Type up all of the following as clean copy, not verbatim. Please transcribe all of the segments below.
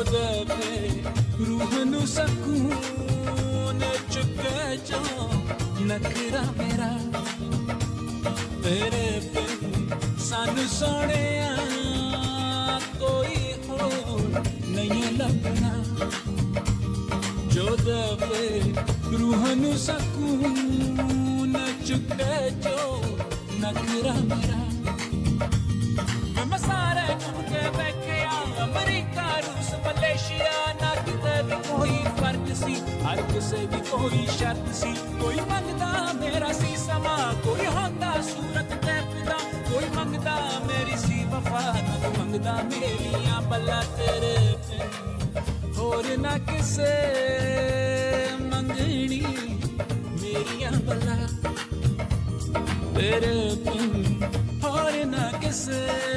दफे रूह नू सकून चुके जो नखरा मेरा तेरे बिन सानू सोने कोई होर नहीं लगना जो दफे रूह नू सकून चुके जो नखरा मेरा मैं सारे घूम के बैठे अमरीका रूस मलेशिया ना किते भी कोई फर्क सी हर किसे भी कोई शर्त सी कोई मंगदा मेरा सी समा कोई होंदा सूरत टैपदा कोई मंगदा मेरी सी वफा कोई मंगदा मेरियां बल्ला तेरे बिन होर ना किसे मंगनी मेरियां बल्ला तेरे बिन होर ना किसे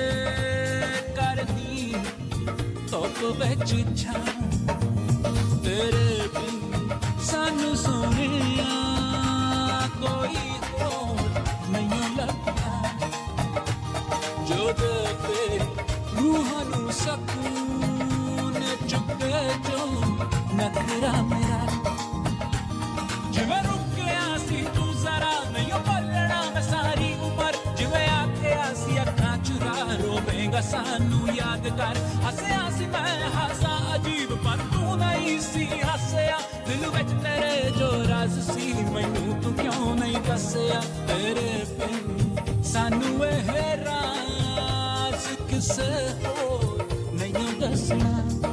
करदी धुप विच छां तेरे बिन सानू सोहणिया कोई होर नहीं लगदा जो दे रूह नू सकून चुके जो नखरा मेरा जिवें रुकिया सी तू जरा नहीं बोलना मैं सारी उम्र जिवें आखिया सी अखां चुरा रोवेगा सानू याद कर हसया सी मैं हासा अजीब पर तू नहीं सी हसया दिल विच तेरे जो राज सी मैनू तू क्यों नहीं दसया तेरे बिन सानू एह राज किसे होर नहीं दसना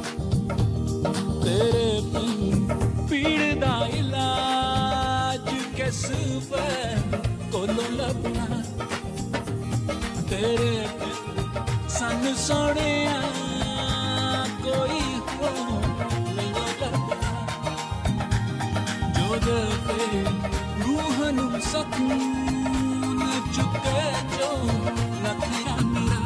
तेरे बिन पीड़ दा इलाज किस कोलों लभना तेरे बिन सानू सोहणिया कोई होर नहीं लगदा जो दे रूह नू सकून चुके जो नखरा मेरा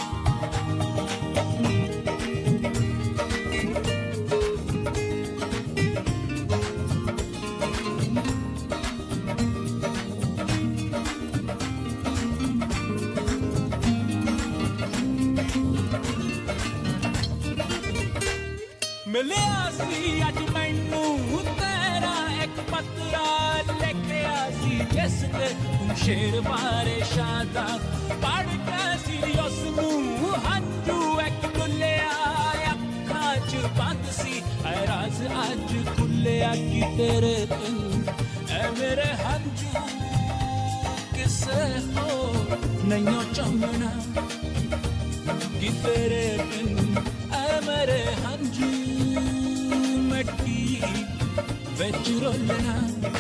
मिलिया सी अज मैनू तेरा एक पत्रा लिखिया सी जिस ते तू शेर बारे शादा पढ़ के सी उसनू हंजू एक डुलिया अखां च बंद सी राज अज खुलिया कि तेरे बिन ऐ मेरे हंजू किसे होर नहीं चमना कि तेरे बिन ऐ मेरे हंजू मिट्टी विच रोलना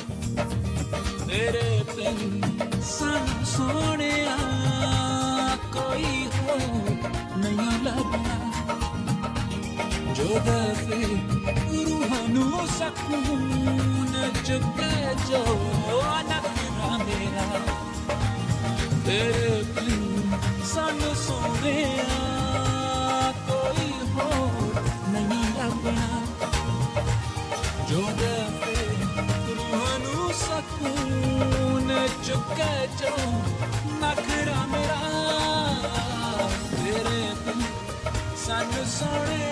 तेरे बिन सानू सोहणिया कोई होर नहीं लगना जो दफे रूह नू सकून चुके जो नखरा मेरा तेरे बिन सानू सोहणिया कोई होर नहीं लगना जो दफे रूह नू सकून चुके जो नखरा मेरा तेरे बिन सानू सोहणिया